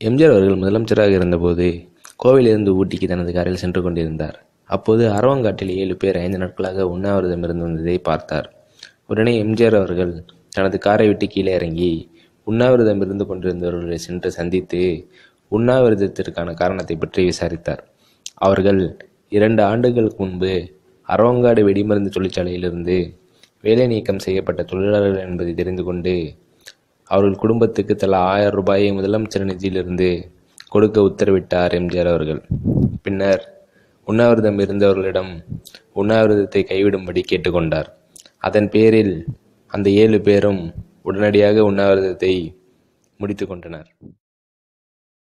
எம்ஜிஆர் அவர்கள் முதலமைச்சராக இருந்தபோது கோவையிலிருந்து ஊட்டிக்கு தனது காரில் சென்று கொண்டிருந்தார். அப்போது அரவங்காட்டில் 7 பேர் 5 நாட்களாக உண்ணாவிரதம் இருந்து வந்ததை பார்த்தார். உடனே எம்ஜிஆர் அவர்கள் தனது காரை விட்டு கீழே இறங்கி உண்ணாவிரதம் இருந்து கொண்டிருந்தவர்களை சென்று சந்தித்து உண்ணாவிரதத்திற்கான காரணத்தை பற்றி விசாரித்தார். அவர்கள் 2 ஆண்டுகளுக்கு முன்பு அரவங்காடு வெடிமருந்து தொழிற்சாலையிலிருந்து வேலை நீக்கம் செய்யப்பட்ட தொழிலாளர்கள் என்பதை தெரிந்து கொண்டு அவர்கள் குடும்பத்துக்கு தலா 1000 ரூபாயை முதலமைச்சர் நிதியிலிருந்து கொடுக்க உத்தரவிட்டார் எம்ஜிஆர் அவர்கள். பின்னர் உண்ணாவிரதம் இருந்தவர்களிடம் உண்ணாவிரதத்தை கைவிடும்படி கேட்டுக்கொண்டார். அதன் பேரில் அந்த 7 பேரும் உடனடியாக உண்ணாவிரதத்தை முடித்து கொண்டனர்.